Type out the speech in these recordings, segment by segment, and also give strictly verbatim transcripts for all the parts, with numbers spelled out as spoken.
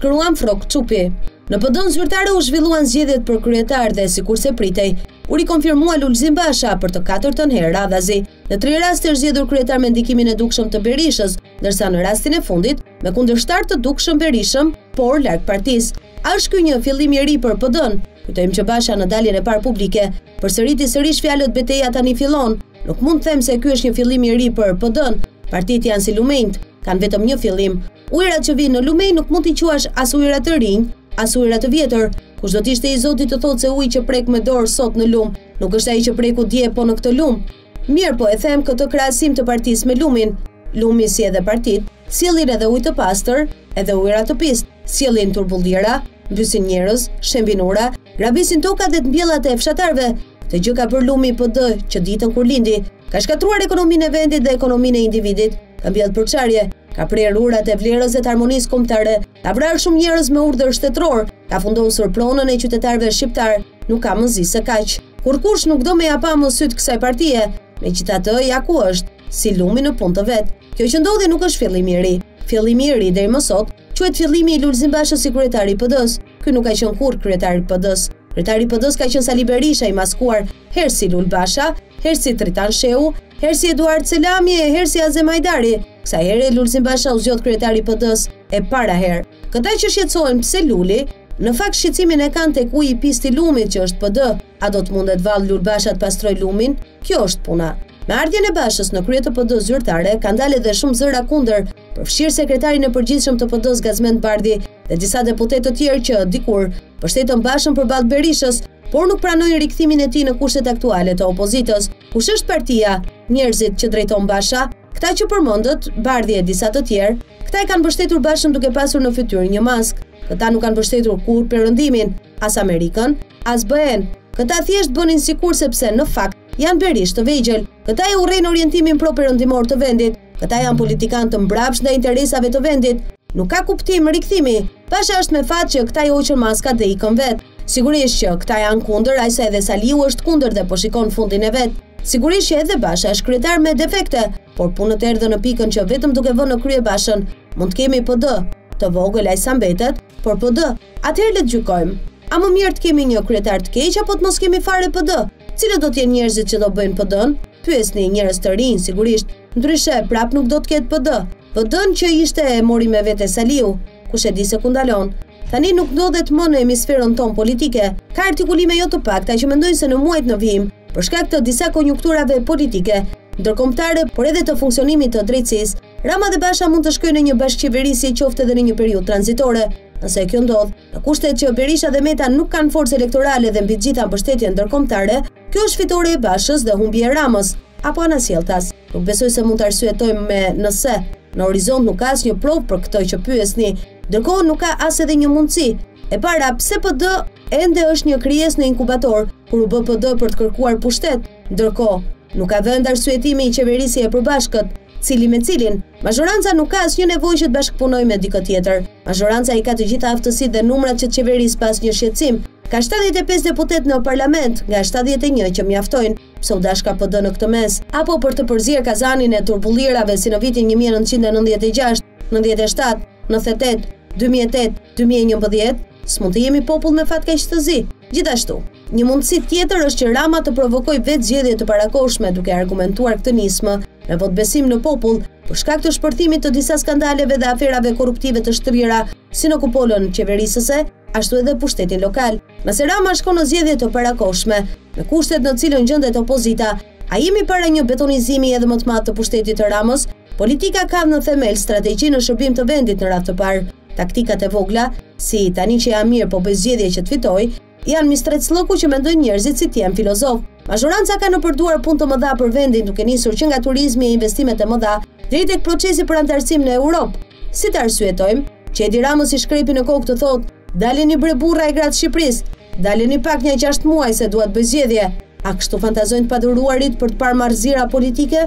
shkruan Frok Çupi. Në P D-n zyrtare u zhvilluan zgjedhjet për kryetar dhe sikurse pritej, u rikonfirmua Lulzim Basha për të katërtën herë radhazi. Në tre raste është zgjedhur kryetar me ndikimin e dukshëm të Berishës, ndërsa në rastin e fundit me kundërshtar të dukshëm Berishëm, por larg partisë. A është ky një fillim i ri për P D-n? Kujtojmë që Basha në daljen e parë publike përsëriti sërish fjalët betejë tani fillon. Nuk mund të them se ky është një fillim i ri për P D-n. Partitë janë si lumenjt, kanë vetëm një fillim. Ujërat që vinë në lumej nuk mund t'i quash as ujëra të rinj, as ujëra të vjetër. Kush do të ishte i Zotit të thotë se uji që prek me dorë sot në lum, nuk është ai që preku dje po në këtë lum. Mirë po e them këtë krahasim të partisë me lumin. Lumi si edhe partitë, sjellin edhe ujë të pastër, edhe ujëra të pistë, sjellin turbullira, mbysin njerëz, shembin ura, grabisin tokat dhe të mbjellat e fshatarëve. Këtë gjë ka bërë lumi P D që ditën kur lindi, ka shkatruar ekonominë e vendit dhe ekonominë e individit, ka mbjellë përçarje, ka prerë urat e vlerës dhe të harmonisë kombëtare, ka vrarë shumë njerëz me urdhër shtetëror, ka fundosur pronën e qytetarëve shqiptar, nuk ka mëzi se kaq. Kur kush nuk do me japa më syt kësaj partie, megjithatë ja ku është, si lumi në punë të vet. Kjo që ndodhi nuk është fillimi i ri. Fillimi i ri deri më sot quhet fillimi i Lulzim Bashës si kryetari i P D-s. Ky nuk ka qenë kurrë kryetari i P D-s. Kryetari i P D-s ka qenë Sali Berisha i maskuar, herë si Lul Basha, herë si Tritan Shehu, herë si Eduard Selami e herë si Azem Hajdari. Kësaj here Lulzim Basha u zgjodh kryetari i P D-s e para herë. Këta që shqetësohen pse Luli, në fakt shqetësimin e kanë tek uji i pistë i lumit që është P D. A do të mundet vallë Lul Basha të pastroj lumin? Kjo është puna. Me ardhjen e Bashës në krye të P D zyrtare, kanë dalë edhe shumë zëra kundër, përfshirë sekretarin e përgjithshëm të P D-s Gazmend Bardhi dhe disa deputet të tjerë që dikur mbështetën Bashën përballë Berishës, por nuk pranojnë rikthimin e tij në kushtet aktuale të opozitës. Kush është partia? Njerëzit që drejton Basha, këta që përmendët, Bardhi e disa të tjerë, këta e kanë mbështetur Bashën duke pasur në fytyrë një mask. Këta nuk kanë mbështetur kur Perëndimin, as Amerikën, as B E-n. Këta thjesht bënin sikur sepse në fakt janë Berish të vegjël. Këta e urrejnë orientimin pro-perëndimor të vendit. Këta janë politikanë të mbrapsht ndaj interesave të vendit. Nuk ka kuptim rikthimi. Basha është me fat që këta i hoqën maskat dhe ikën vet. Sigurisht që këta janë kundër, ajsa edhe Saliu është kundër dhe po shikon fundin e vet. Sigurisht që edhe Basha është kryetar me defekte, por punët erdhën në pikën që vetëm duke vënë në krye Bashën, mund të kemi P D, të vogël ai sa mbetet, por P D. Atëherë le të gjykojmë. A më mirë të kemi një kryetar të keq apo të mos kemi fare P D? Cilët do të jenë njerëzit që do bëjnë P D-n? Pyesni njerëz të rinj sigurisht, ndryshe prap nuk do të ketë P D. P D-n që ishte e mori me vete Saliu, kush e di se ku ndalon. Tani nuk ndodhet më në hemisferën tonë politike. Ka artikulime jo të pakta që mendojnë se në muajt në vijim, për shkak të disa konjunkturave politike, ndërkombëtare, por edhe të funksionimit të drejtësisë, Rama dhe Basha mund të shkojnë në një bashkëqeverisi qoftë edhe në një periudhë tranzitore. Nëse kjo ndodh, në kushtet që Berisha dhe Meta nuk kanë forcë elektorale dhe mbi të gjitha mbështetje ndërkombëtare, kjo është fitore e Bashës dhe humbje e Ramës apo anasjelltas. Nuk besoj se mund të arsyetojmë me nëse. Në horizont nuk ka asnjë provë për këtë që pyesni, ndërkohë nuk ka as edhe një mundësi. E para, pse P D ende është një krijesë në inkubator kur u bë P D për të kërkuar pushtet, ndërkohë nuk ka vend arsyetimi i qeverisje e përbashkët, cili me cilin, mazhoranca nuk ka asnjë nevojë që të bashkëpunojë me dikë tjetër. Mazhoranca i ka të gjitha aftësitë dhe numrat që të qeverisë pas një shqetësim. Ka shtatëdhjetë e pesë deputet në parlament, nga shtatëdhjetë e një që mjaftojnë, pse u dashka P D në këtë mes, apo për të përzier kazanin e turbullirave si në vitin një mijë e nëntëqind e nëntëdhjetë e gjashtë, nëntëdhjetë e shtatë, nëntëdhjetë e tetë, dy mijë e tetë, dy mijë e njëmbëdhjetë, s'mund të jemi popull me fat kaq të zi. Gjithashtu, një mundësi tjetër është që Rama të provokojë vetë zgjedhje të parakohshme duke argumentuar këtë nismë me votbesim në popull për shkak të shpërthimit të disa skandaleve dhe aferave korruptive të shtrirra, si në kupolën qeverisëse, ashtu edhe pushtetin lokal. Nëse Rama shkon në zgjedhje të parakohshme, me kushtet në cilën gjendet opozita, a jemi para një betonizimi edhe më të madh të pushtetit të Ramës? Politika ka në themel strategji në shërbim të vendit në radhë të parë. Taktikat e vogla, si tani që jam mirë po bëj zgjedhje që të fitoj, janë mistrecllëku që mendojnë njerëzit si t'jem filozof. Mazhoranca ka nëpërduar punë të mëdha për vendin, duke nisur që nga turizmi e investimet e mëdha deri tek procesi për antarësim në Europë. Si të arsyetojmë që Edi Ramës i shkrepi në kokë të thotë, daleni bre burra e gratë Shqipërisë, daleni pak një gjashtë muaj se duat bëj zgjedhje. A kështu fantazojnë të paduruarit për të parë marrëzira politike?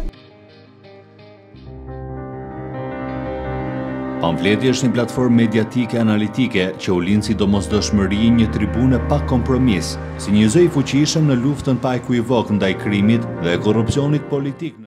Pamfleti është një platformë mediatike analitike që u lind si domosdoshmëri një tribune pa kompromis, si një zë i fuqishëm në luftën pa ekuivok ndaj krimit dhe korrupsionit politik.